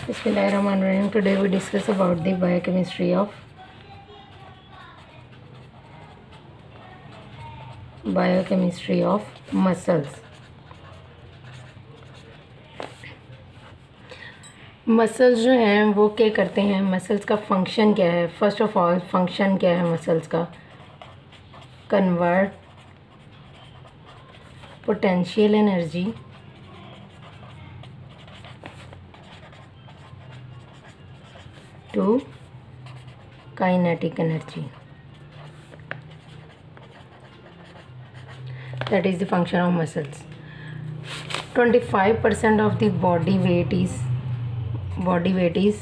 Bismillahirrahmanirrahim. Today we discuss about the biochemistry of muscles. Muscles जो हैं वो क्या करते हैं, मसल्स का फंक्शन क्या है? फर्स्ट ऑफ ऑल फंक्शन क्या है मसल्स का? Convert potential energy to kinetic energy. That is the function of muscles. 25% of the body weight is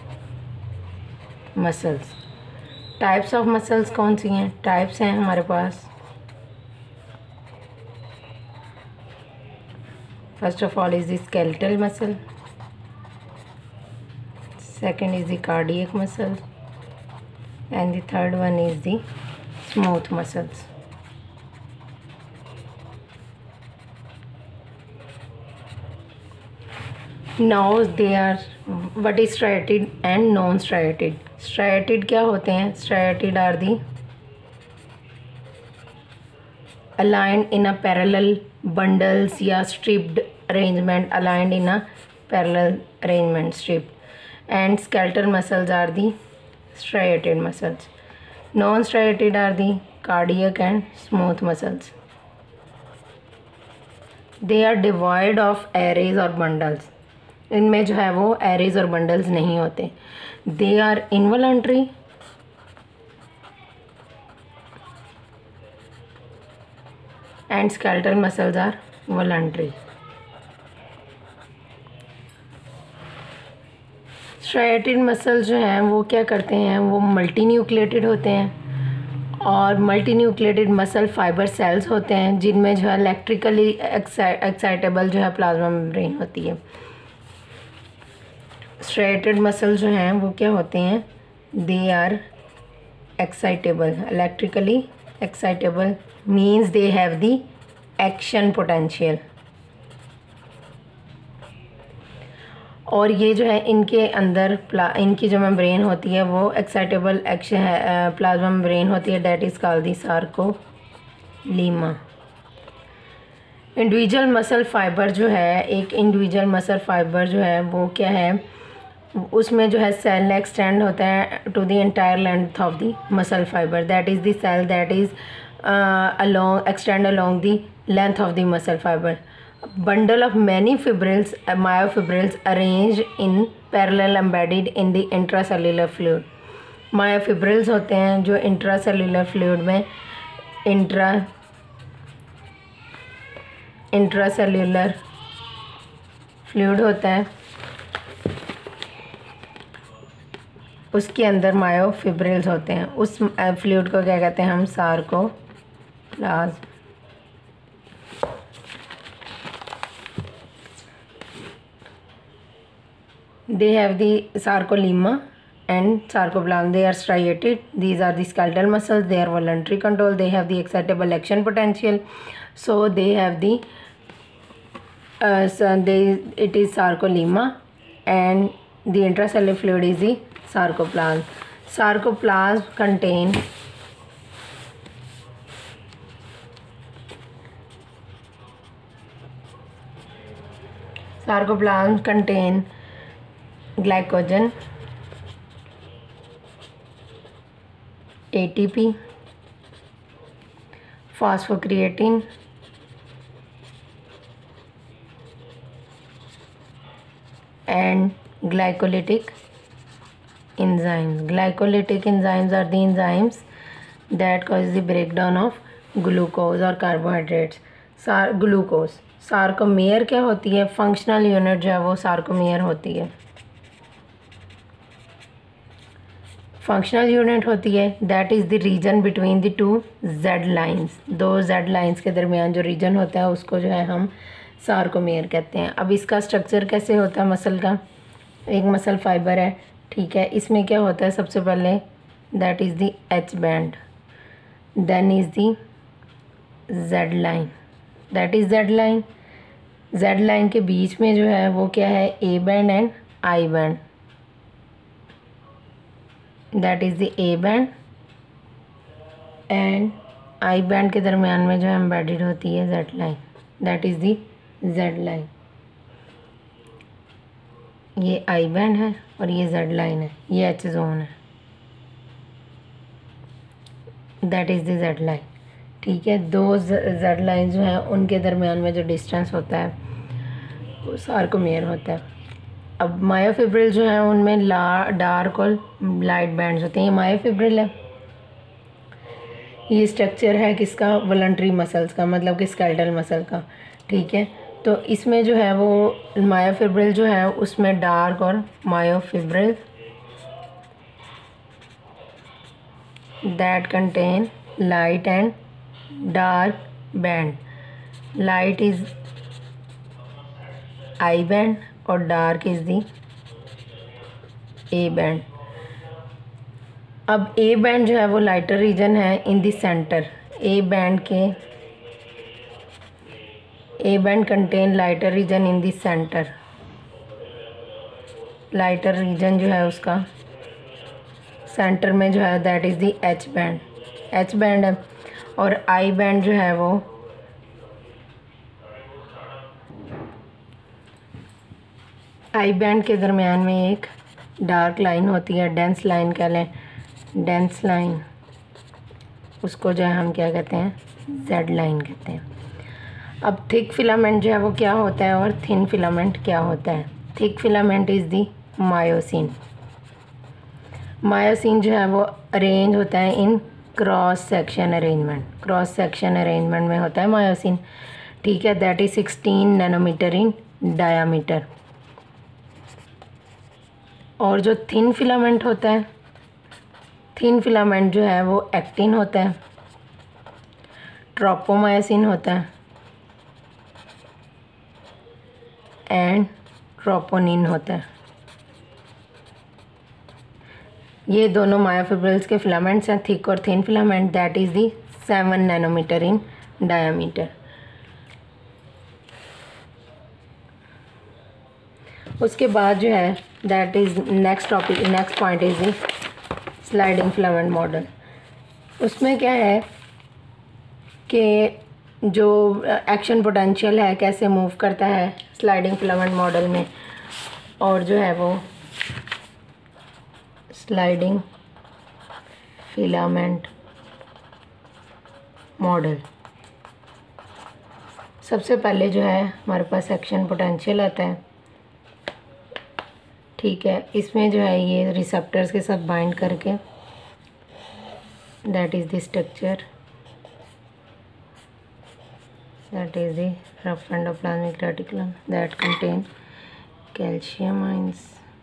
muscles. Types of muscles कौन सी हैं? Types हैं हमारे पास. First of all is the skeletal muscle. Second is the cardiac muscle. And the third one is the smooth muscles. Now they are what is striated and non-striated. Striated क्या होते हैं? Striated are the aligned in a parallel bundles या stripped arrangement, aligned in a parallel arrangement, stripped. And skeletal muscles are the striated muscles. Non-striated are the cardiac and smooth muscles. They are devoid of arrays or bundles. इनमें जो है वो arrays और bundles नहीं होते. They are involuntary and skeletal muscles are voluntary. Striated muscles जो हैं वो क्या करते हैं? वो मल्टी न्यूक्लिएटेड होते हैं और multinucleated muscle fibre cells होते हैं जिनमें जो है इलेक्ट्रिकली एक्साइटेबल जो है प्लाज्मा मेम्ब्रेन होती है. स्ट्राइएटेड मसल जो हैं वो क्या होते हैं? They are excitable, electrically excitable means they have the action potential. और ये जो है इनके अंदर इनकी जो मेम्ब्रेन होती है वो एक्साइटेबल एक्शन है, प्लाज्मा मेम्ब्रेन होती है. That is called the sarcolemma. Individual muscle fibre जो है, एक इंडिविजुअल मसल फाइबर जो है वो क्या है? उसमें जो है सेल एक्सटेंड होता है to the entire length of the muscle fibre. That is the cell that is extend along the length of the muscle fiber. Bundle of many fibrils, myofibrils arranged in parallel embedded in the intracellular fluid. myofibrils होते हैं जो intracellular fluid में intracellular fluid होता है, उसके अंदर myofibrils होते हैं. उस फ्लूइड को क्या कहते हैं हम? Sarcoplasm. They have the sarcolemma and sarcoplasm. They are striated. These are the skeletal muscles. They are voluntary control. They have the excitable action potential. So they have the it is sarcolemma and the intracellular fluid is the sarcoplasm. Sarcoplasm contain glycogen, ATP, phosphocreatine, and glycolytic enzymes. Glycolytic enzymes are the enzymes that cause the breakdown of glucose or carbohydrates. Glucose. Sarcomere क्या होती है? Functional unit जो है वो sarcomere होती है. Functional unit होती है that is the region between the two Z lines. दो जेड लाइंस के दरमियान जो रीजन होता है उसको जो है हम सार्कोमेयर कहते हैं. अब इसका स्ट्रक्चर कैसे होता है मसल का? एक मसल फाइबर है, ठीक है. इसमें क्या होता है? सबसे पहले that is the H band, then is the Z line, that is Z line. Z line के बीच में जो है वो क्या है? A band and I band, that is the A band, and I band के दरमियान में जो एम्बेडेड होती है Z line, that is the Z line. ये I band है और ये Z line है, ये H zone है, that is the Z line. ठीक है, दो Z लाइन जो है उनके दरमियान में जो डिस्टेंस होता है वो सार्कोमेयर होता है. अब मायोफिब्रिल जो है उनमें डार्क और लाइट बैंड्स होते हैं. ये मायोफिब्रिल है, ये स्ट्रक्चर है किसका, वॉलंटरी मसल्स का, मतलब कि स्केलेटल मसल का. ठीक है, तो इसमें जो है वो मायोफिब्रिल जो है उसमें डार्क और myofibril that contain light and dark band. Light is I band और dark is the A band. अब A band जो है वो लाइटर रीजन है in the centre. A band contain lighter region in the centre. Lighter region जो है उसका centre में जो है that is the H band. H band है. और आई बैंड जो है वो आई बैंड के दरमियान में एक डार्क लाइन होती है, डेंस लाइन कह लें, डेंस लाइन, उसको जो है हम क्या कहते हैं, जेड लाइन कहते हैं. अब थिक फिलामेंट जो है वो क्या होता है और थिन फिलामेंट क्या होता है. Thick filament is the myosin. Myosin जो है वो अरेंज होता है in cross section arrangement. Cross section arrangement में होता है मायोसिन. ठीक है, that is 16 nanometre in diameter. और जो थिन फिलामेंट होता है, थिन फिलामेंट जो है वो एक्टिन होता है, ट्रोपोमायोसिन होता है एंड ट्रोपोनिन होता है. ये दोनों मायोफिब्रिल्स के फिलामेंट्स हैं, थिक और thin filament. That is the 7 nanometre in diameter. उसके बाद जो है that is next topic, next point is the sliding filament model. उसमें क्या है कि जो एक्शन पोटेंशियल है कैसे मूव करता है स्लाइडिंग फिलामेंट मॉडल में, और जो है वो स्लाइडिंग फिलामेंट मॉडल. सबसे पहले जो है हमारे पास एक्शन पोटेंशियल आता है. ठीक है, इसमें जो है ये रिसेप्टर्स के साथ बाइंड करके, that is the structure, that is the rough endoplasmic reticulum that contain calcium ions.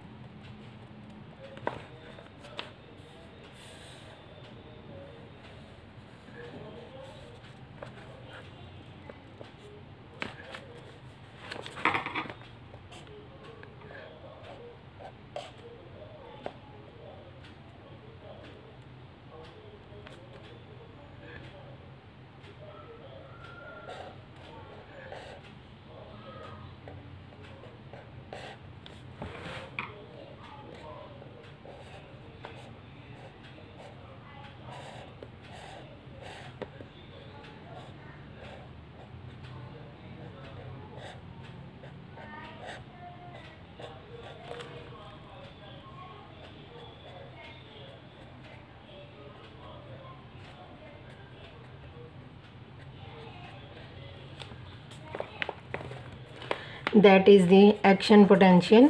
That is the action potential.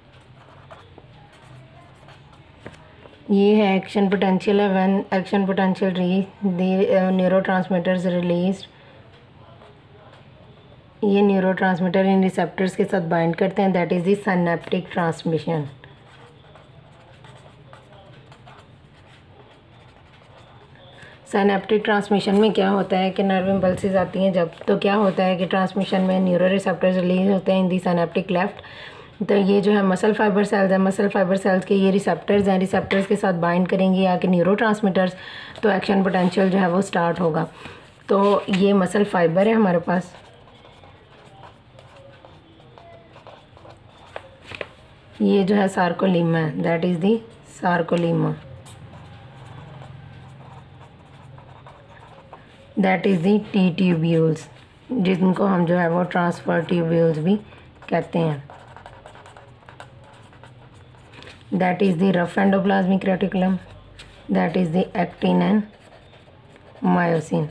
ये है एक्शन पोटेंशियल है. When action potential reach the neurotransmitters release, ये न्यूरोट्रांसमीटर इन receptors के साथ bind करते हैं. That is the synaptic transmission. Synaptic transmission में क्या होता है कि नर्व इम्पल्सेस आती हैं जब, तो क्या होता है कि ट्रांसमिशन में न्यूरो रिसेप्टर्स रिलीज होते हैं इन दी सिनेप्टिक लेफ्ट. तो ये जो है मसल फाइबर सेल्स है, मसल फाइबर सेल्स के ये रिसेप्टर्स हैं, रिसेप्टर्स के साथ बाइंड करेंगे या कि न्यूरो ट्रांसमीटर्स, तो एक्शन पोटेंशियल जो है वो स्टार्ट होगा. तो ये मसल फाइबर है हमारे पास. ये जो है सार्कोलीमा है, that is the sarcolemma, that is the T tubules, जिनको हम जो है वो ट्रांसफर ट्यूब्यूल्स भी कहते हैं। That is the rough endoplasmic reticulum, that is the actin and myosin.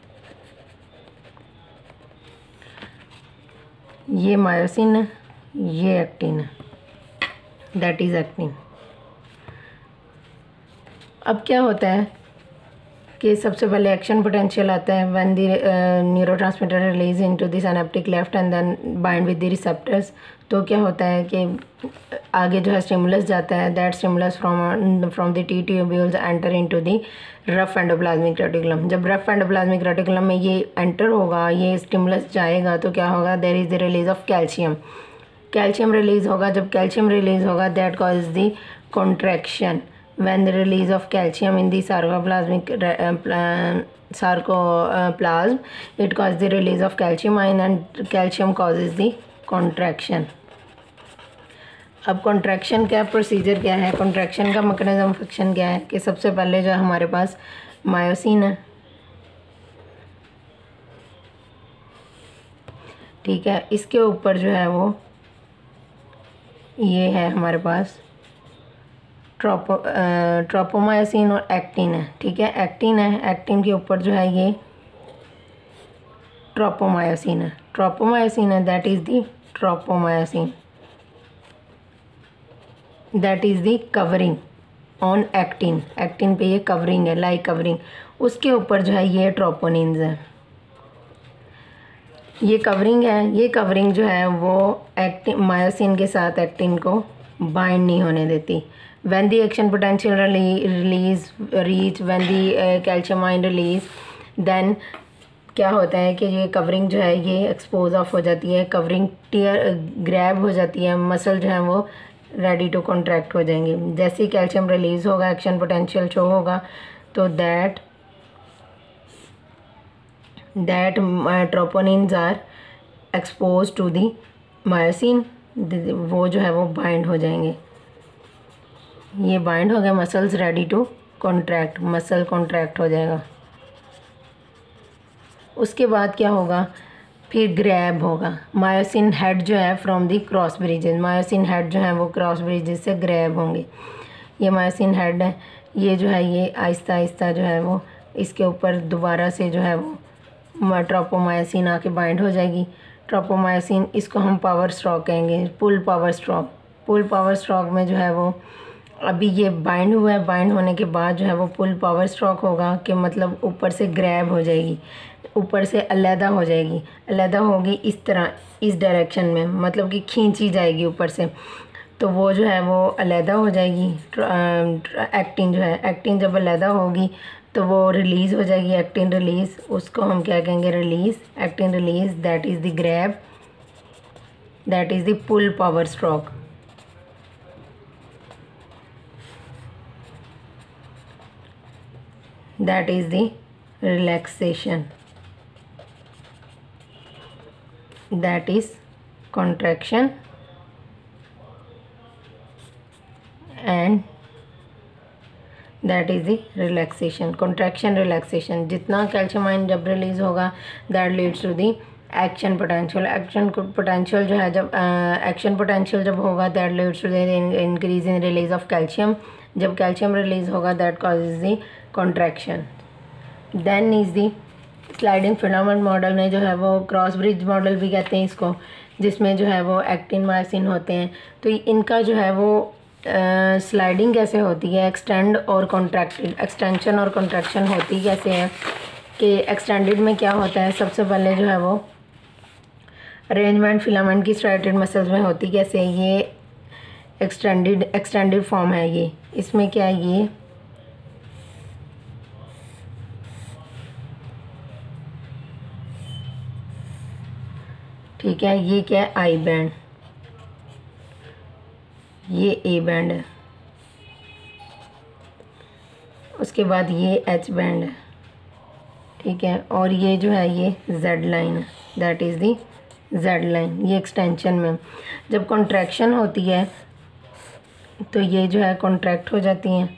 ये मायोसिन है, ये एक्टिन है, दैट इज़ एक्टिन। अब क्या होता है कि सबसे पहले एक्शन पोटेंशियल आता है when the neurotransmitter release into the synaptic cleft and then bind with the receptors. तो क्या होता है कि आगे जो है स्टिमुलस जाता है, that stimulus from the T tubules enter into the rough endoplasmic reticulum. जब रफ एंडोप्लाज्मिक रेटिकुलम में ये एंटर होगा, ये स्टिमुलस जाएगा, तो क्या होगा, there is the release of calcium. Calcium release होगा, जब कैल्शियम रिलीज होगा that cause the contraction. When the release of calcium in the sarcoplasmic sarcoplasm, it causes the release of calcium ion and calcium causes the contraction. अब contraction क्या procedure क्या है, contraction का mechanism of action क्या है कि सबसे पहले जो हमारे पास मायोसिन है, ठीक है, इसके ऊपर जो है वो ये है हमारे पास ट्रोपोमायोसिन और एक्टिन है, ठीक है, एक्टिन है, एक्टिन के ऊपर जो है ये ट्रोपोमायोसिन है, ट्रोपोमायोसिन है, that is the tropomyosin, that is the covering on actin, actin पे ये कवरिंग है, लाइक कवरिंग। उसके ऊपर जो है ये ट्रोपोनिन्स है, ये कवरिंग है, ये कवरिंग जो है वो एक्टिन मायोसिन के साथ एक्टिन को बाइंड नहीं होने देती। when the action potential release reach when the calcium ion release, then क्या होता है कि ये कवरिंग जो है ये एक्सपोज ऑफ हो जाती है, कवरिंग टीयर ग्रैब हो जाती है, मसल जो है वो रेडी टू कॉन्ट्रैक्ट हो जाएंगे। जैसे ही कैल्शियम रिलीज होगा, एक्शन पोटेंशियल शो होगा, तो that troponins are expose to the myosin, वो जो है वो बाइंड हो जाएंगे। ये बाइंड हो गया, muscles ready to contract, muscle contract हो जाएगा। उसके बाद क्या होगा, फिर ग्रैब होगा, मायोसिन हेड जो है from the cross bridges, myosin head जो है वो क्रॉस ब्रिजेज से ग्रैब होंगे। ये मायोसिन हेड है, ये जो है ये आहिस्ता आहिस्ता जो है वो इसके ऊपर दोबारा से जो है वो ट्रोपोमायोसिन आके बाइंड हो जाएगी। ट्रोपोमायोसिन, इसको हम पावर स्ट्रोक कहेंगे, pull power stroke. Pull power stroke में जो है वो अभी ये बाइंड हुआ है, बाइंड होने के बाद जो है वो पुल पावर स्ट्रोक होगा कि मतलब ऊपर से ग्रैब हो जाएगी, ऊपर से अलहदा हो जाएगी, अलहदा होगी इस तरह, इस डायरेक्शन में, मतलब कि खींची जाएगी ऊपर से, तो वो जो है वो अलहदा हो जाएगी। एक्टिन जो है, एक्टिन जब अलहदा होगी तो वो रिलीज़ हो जाएगी, एक्टिन रिलीज़, उसको हम क्या कहेंगे, release, actin release, that is the grab, that is the pull power stroke. That is the relaxation, that is contraction and that is the relaxation, contraction relaxation। जितना कैल्शियम आयन जब release होगा that leads to the action potential, action potential जो है जब action potential जब होगा that leads to the increase in release of calcium, जब calcium release होगा that causes the contraction। then is the sliding filament model में जो है वो क्रॉस ब्रिज मॉडल भी कहते हैं इसको, जिसमें जो है वो एक्टिन मायोसिन होते हैं। तो इनका जो है वो स्लाइडिंग कैसे होती है, एक्सटेंड और कॉन्ट्रैक्टेड, एक्सटेंशन और कॉन्ट्रैक्शन होती कैसे है कि एक्सटेंडेड में क्या होता है, सबसे पहले जो है वो अरेंजमेंट फिलामेंट की स्ट्राइटेड मसल्स में होती कैसे, ये एक्सटेंडेड फॉर्म है ये, इसमें क्या है ये ठीक है, ये क्या है आई बैंड, ये ए बैंड है, उसके बाद ये एच बैंड है, ठीक है, और ये जो है ये जेड लाइन है, that is the Z line. ये एक्सटेंशन में जब कॉन्ट्रैक्शन होती है तो ये जो है कॉन्ट्रैक्ट हो जाती हैं,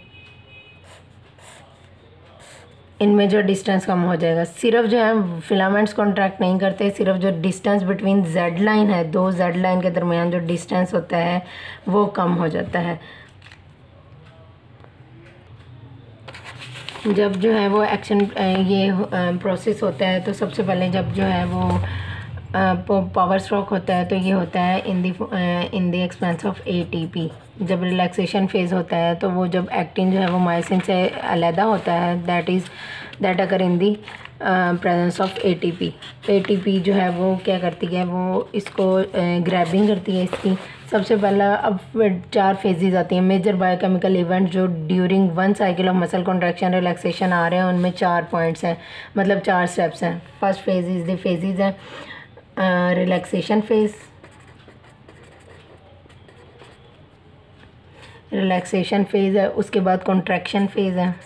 इनमें जो डिस्टेंस कम हो जाएगा। सिर्फ जो है फिलामेंट्स कॉन्ट्रैक्ट नहीं करते, सिर्फ जो डिस्टेंस बिटवीन जेड लाइन है, दो जेड लाइन के दरमियान जो डिस्टेंस होता है वो कम हो जाता है। जब जो है वो एक्शन ये प्रोसेस होता है तो सबसे पहले जब जो है वो पावर स्ट्रोक होता है तो ये होता है in the expense of ATP. जब रिलैक्सेशन फेज़ होता है तो वो जब एक्टिन जो है वो मायोसिन से अलहदा होता है, that occur in the presence of ATP. ATP जो है वो क्या करती है, वो इसको ग्रैबिंग करती है इसकी। सबसे पहला अब 4 फेजेस आती हैं। मेजर बायोकेमिकल इवेंट जो during 1 cycle of muscle contraction relaxation आ रहे हैं, उनमें 4 पॉइंट्स हैं, मतलब 4 स्टेप्स हैं। फर्स्ट फेजेस द फेजेस हैं रिलैक्सेशन फेज़, रिलैक्सेशन फेज़ है, उसके बाद कॉन्ट्रैक्शन फेज़ है,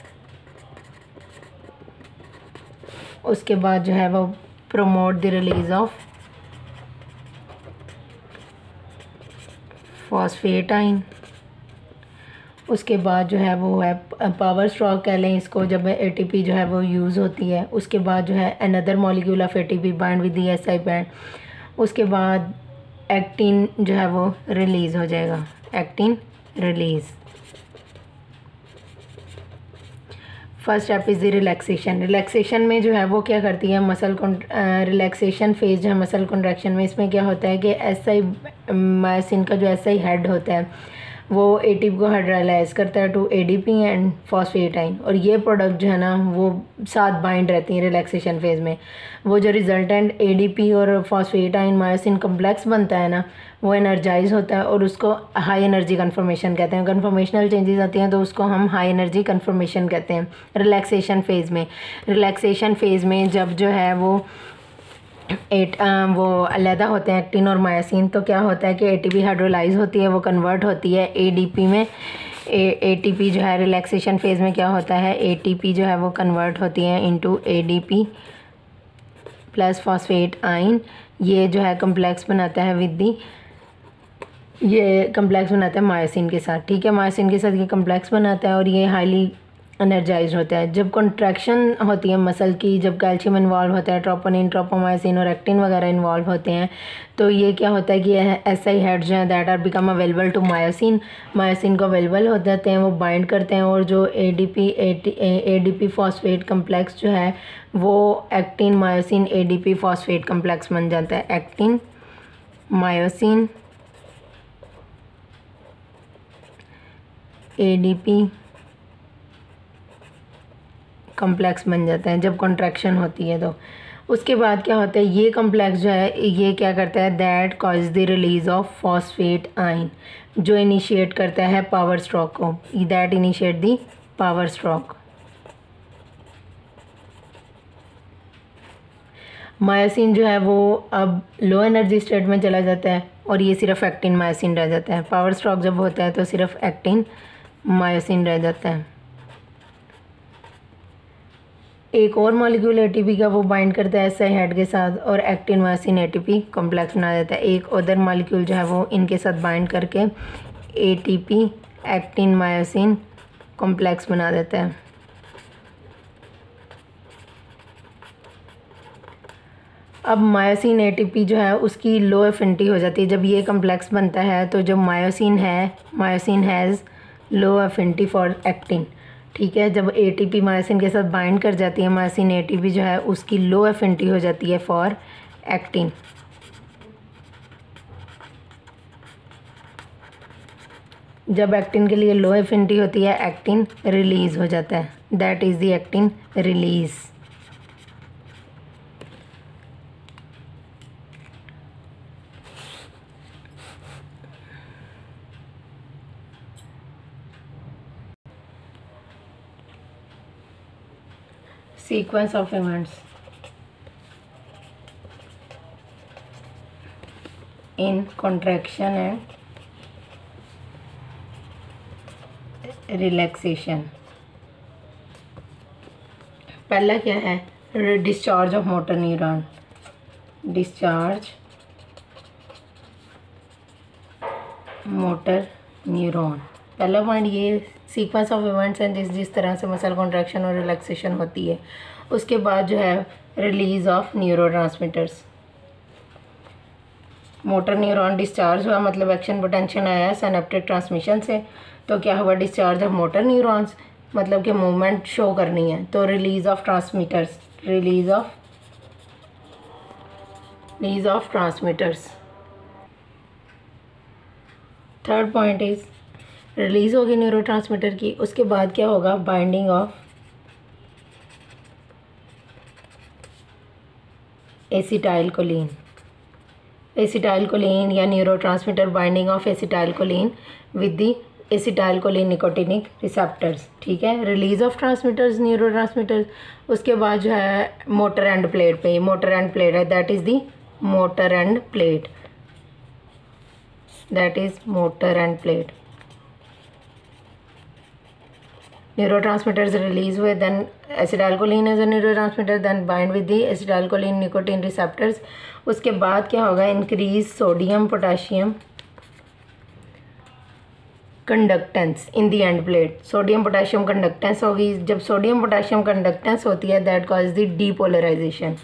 उसके बाद जो है वो promote the release of phosphate, उसके बाद जो है वो है पावर स्ट्रोक कह लें इसको, जब एटीपी जो है वो यूज़ होती है। उसके बाद जो है another molecule of ATP bind with the SI band, उसके बाद एक्टिन जो है वो रिलीज़ हो जाएगा, actin release. First step is the relaxation. Relaxation में जो है वो क्या करती है मसल रिलैक्सेशन फेज जो है मसल कॉन्ट्रैक्शन में, इसमें क्या होता है कि एसआई मायोसिन का जो एसआई हेड होता है वो एटीपी को हाइड्रोलाइज करता है टू एडीपी एंड फॉस्फेटाइन, और ये प्रोडक्ट जो है ना वो साथ बाइंड रहती हैं रिलैक्सेशन फेज़ में। वो जो रिजल्टेंट एडीपी और फॉस्फेटाइन मायोसिन कम्प्लेक्स बनता है ना, वो एनर्जाइज होता है और उसको हाई एनर्जी कन्फर्मेशन कहते हैं। कन्फर्मेशनल चेंजेस आती हैं तो उसको हम हाई एनर्जी कन्फर्मेशन कहते हैं रिलैक्सेशन फेज़ में। रिलैक्सेशन फेज़ में जब जो है वो वो अलहदा होते हैं एक्टिन और मायोसिन, तो क्या होता है कि एटीपी हाइड्रोलाइज होती है, वो कन्वर्ट होती है एडीपी में। एटीपी जो है रिलैक्सेशन फेज़ में क्या होता है, एटीपी जो है वो कन्वर्ट होती है इनटू एडीपी प्लस फॉस्फेट आइन। ये जो है कम्प्लेक्स बनाता है ये कम्प्लेक्स बनाता है मायोसिन के साथ, ठीक है। मायोसिन के साथ ये कम्प्लेक्स बनाता है और ये हाईली एनर्जाइज होता है। जब कॉन्ट्रैक्शन होती है मसल की, जब कैल्शियम इन्वॉल्व होता है, ट्रोपोनिन, ट्रोपोमायोसिन और एक्टिन वगैरह इन्वॉल्व होते हैं, तो ये क्या होता है कि एसआई हेड्स जो हैं that are become available to myosin, myosin को अवेलेबल हो जाते हैं, वो बाइंड करते हैं, और जो एडीपी फॉस्फेट कम्प्लेक्स जो है वो actin myosin ADP phosphate complex बन जाता है। एक्टिन मायोसिन एडीपी कम्प्लेक्स बन जाते हैं जब कॉन्ट्रैक्शन होती है। तो उसके बाद क्या होता है, ये कम्प्लेक्स जो है ये क्या करता है, that cause the release of phosphate ion, जो इनिशिएट करता है पावर स्ट्रोक को, that initiate the power stroke. Myosin जो है वो अब लो एनर्जी स्टेट में चला जाता है और ये सिर्फ एक्टिन मायोसिन रह जाता है। पावर स्ट्रोक जब होता है तो सिर्फ एक्टिन मायोसिन रह जाता है। एक और मॉलिक्यूल एटीपी का वो बाइंड करता है एसआई हेड के साथ और एक्टिन मायोसिन एटीपी कॉम्प्लेक्स बना देता है। एक अदर मॉलिक्यूल जो है वो इनके साथ बाइंड करके एटीपी एक्टिन मायोसिन कॉम्प्लेक्स बना देता है। अब मायोसिन एटीपी जो है उसकी लो एफिनिटी हो जाती है जब ये कॉम्प्लेक्स बनता है। तो जो myosin has low affinity for actin, ठीक है। जब एटीपी मायोसिन के साथ बाइंड कर जाती है, मायोसिन एटीपी जो है उसकी लो एफिनिटी हो जाती है फॉर एक्टिन। जब एक्टिन के लिए लो एफिनिटी होती है, एक्टिन रिलीज़ हो जाता है, that is the actin release. Sequence of events in contraction and relaxation। पहला क्या है, discharge of motor neuron, discharge motor neuron. पहला पॉइंट ये सीक्वेंस ऑफ इवेंट्स हैं जिस तरह से मसल कॉन्ट्रैक्शन और रिलैक्सेशन होती है। उसके बाद जो है release of neurotransmitters. Motor neuron discharge हुआ, मतलब एक्शन पोटेंशियल आया सिनेप्टिक ट्रांसमिशन से, तो क्या हुआ डिस्चार्ज ऑफ मोटर न्यूरॉन्स, मतलब कि मूवमेंट शो करनी है, तो release of transmitters, release of transmitters. Third point is release होगी न्यूरोट्रांसमीटर की, उसके बाद क्या होगा बाइंडिंग ऑफ एसिटाइलकोलिन। एसिटाइलकोलिन या neurotransmitter binding of acetylcholine with the acetylcholine nicotinic receptors, ठीक है। रिलीज ऑफ ट्रांसमीटर्स न्यूरोट्रांसमीटर्स, उसके बाद जो है मोटर एंड प्लेट पे, मोटर एंड प्लेट है, that is the motor end plate, that is motor end plate. Neurotransmitters release हुए, then acetylcholine as a neurotransmitter, then bind with the acetylcholine nicotine receptors। उसके बाद क्या होगा increase sodium potassium conductance in the end plate. Sodium potassium conductance होगी, जब sodium potassium conductance होती है that cause the depolarization.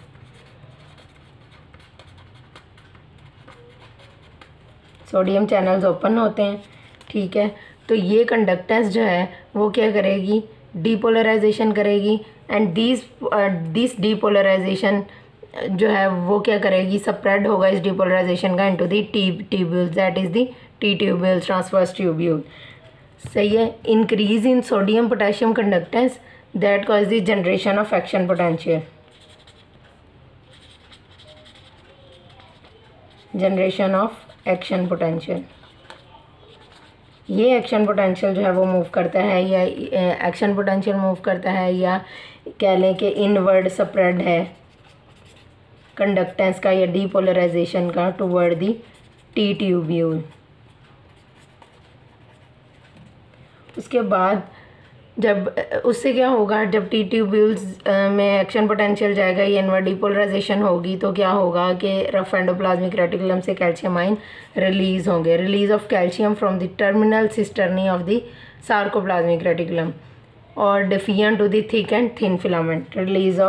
Sodium channels open होते हैं, ठीक है, तो ये कंडक्टेंस जो है वो क्या करेगी डीपोलराइजेशन करेगी, एंड दिस डीपोलराइजेशन जो है वो क्या करेगी स्प्रेड होगा इस डीपोलराइजेशन का into the tubules, that is the T tubules, transverse tubule, सही है। Increase in sodium potassium conductance that cause the generation of action potential, generation of action potential. ये एक्शन पोटेंशियल जो है वो मूव करता है, या एक्शन पोटेंशियल मूव करता है, या कह लें कि इनवर्ड स्प्रेड है कंडक्टेंस का या डीपोलराइजेशन का टुवर्ड दी टी ट्यूब्यूल। उसके बाद जब उससे क्या होगा जब टी ट्यूब्यूल्स में एक्शन पोटेंशियल जाएगा, ये इनवर्ड डीपोलराइजेशन होगी, तो क्या होगा कि रफ एंडोप्लाज्मिक रेटिकुलम से कैल्शियम आयन रिलीज होंगे। Release of calcium from the terminal cisternae of the sarcoplasmic reticulum और diffusion to the thick and thin filament. Release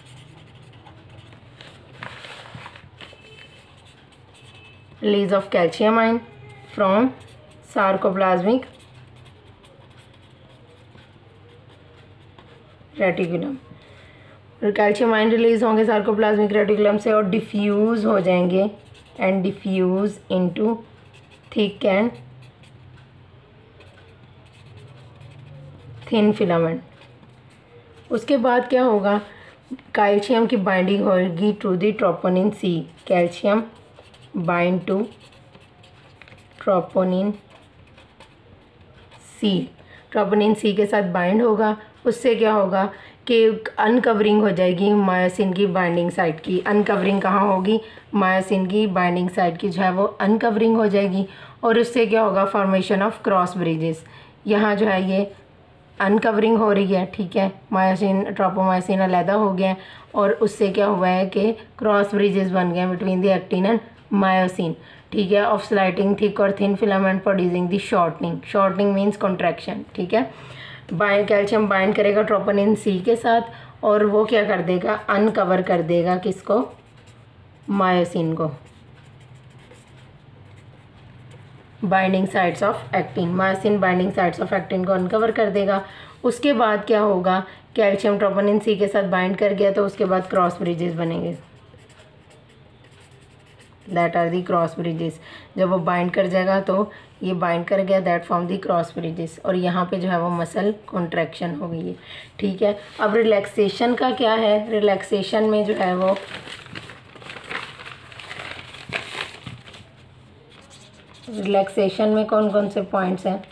of calcium ion from sarcoplasmic reticulum, और calcium ion release होंगे sarcoplasmic reticulum से और diffuse हो जाएंगे and diffuse into thick and thin filament. उसके बाद क्या होगा कैल्शियम की बाइंडिंग होगी to the troponin C, calcium bind to troponin C, troponin C के साथ बाइंड होगा, उससे क्या होगा कि अनकवरिंग हो जाएगी मायोसिन की बाइंडिंग साइट की। अनकवरिंग कहाँ होगी मायोसिन की बाइंडिंग साइट की जो है वो अनकवरिंग हो जाएगी, और उससे क्या होगा फॉर्मेशन ऑफ क्रॉस ब्रिजेस। यहाँ जो है ये अनकवरिंग हो रही है, ठीक है, मायोसिन ट्रोपोमायोसिन अलहदा हो गया और उससे क्या हुआ है कि क्रॉस ब्रिजेस बन गए between the actin and myosin, ठीक है, ऑफ स्लाइटिंग थिक और thin filament producing the shortening. Shortening means contraction, ठीक है। कैल्शियम बाइंड करेगा ट्रोपोनिन सी के साथ और वो क्या कर देगा अनकवर कर देगा किसको मायोसिन को, binding sites of actin, myosin binding sites of actin को अनकवर कर देगा। उसके बाद क्या होगा कैल्शियम ट्रोपोनिन सी के साथ बाइंड कर गया तो उसके बाद क्रॉस ब्रिजेस बनेंगे, that are the cross bridges. जब वो बाइंड कर जाएगा तो ये बाइंड कर गया that form the cross bridges, और यहाँ पे जो है वो मसल कॉन्ट्रैक्शन हो गई है, ठीक है। अब रिलैक्सेशन का क्या है, रिलैक्सेशन में जो है वो रिलैक्सेशन में कौन कौन से पॉइंट्स हैं,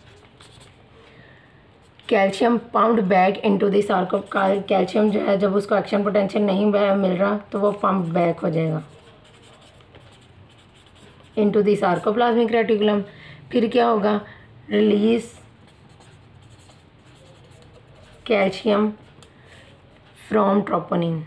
calcium pumped back into the sarco, calcium जो है जब उसको एक्शन पोटेंशियल नहीं मिल रहा तो वो पम्प बैक हो जाएगा इनटू द सार्कोप्लाज्मिक रेटिकुलम। फिर क्या होगा release calcium from troponin,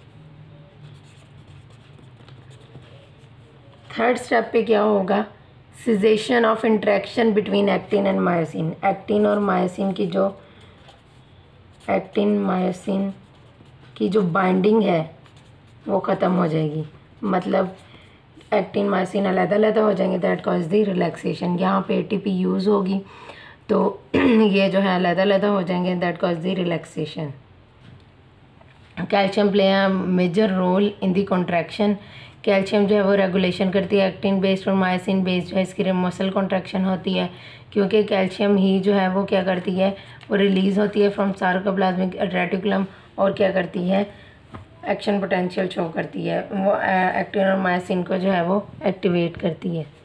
third step पे क्या होगा cessation of interaction between actin and myosin, actin और मायोसिन की जो एक्टिन मायोसिन की जो बाइंडिंग है वो ख़त्म हो जाएगी, मतलब एक्टिन मायोसिन अलग-अलग हो जाएंगे, दैट कॉज द रिलैक्सेशन। यहाँ पे एटीपी यूज़ होगी तो ये जो है अलग-अलग हो जाएंगे, that cause the relaxation. Calcium play a major role in the contraction, calcium जो है वो रेगुलेशन करती है। एक्टिन बेस्ड और मायोसिन बेस्ड जो है इसकी मसल कॉन्ट्रैक्शन होती है, क्योंकि कैल्शियम ही जो है वो क्या करती है, वो रिलीज़ होती है फ्रॉम सार्कोप्लाज्मिक रेटिकुलम और क्या करती है, एक्शन पोटेंशियल शो करती है, वो एक्टिन और मायोसिन को जो है वो एक्टिवेट करती है।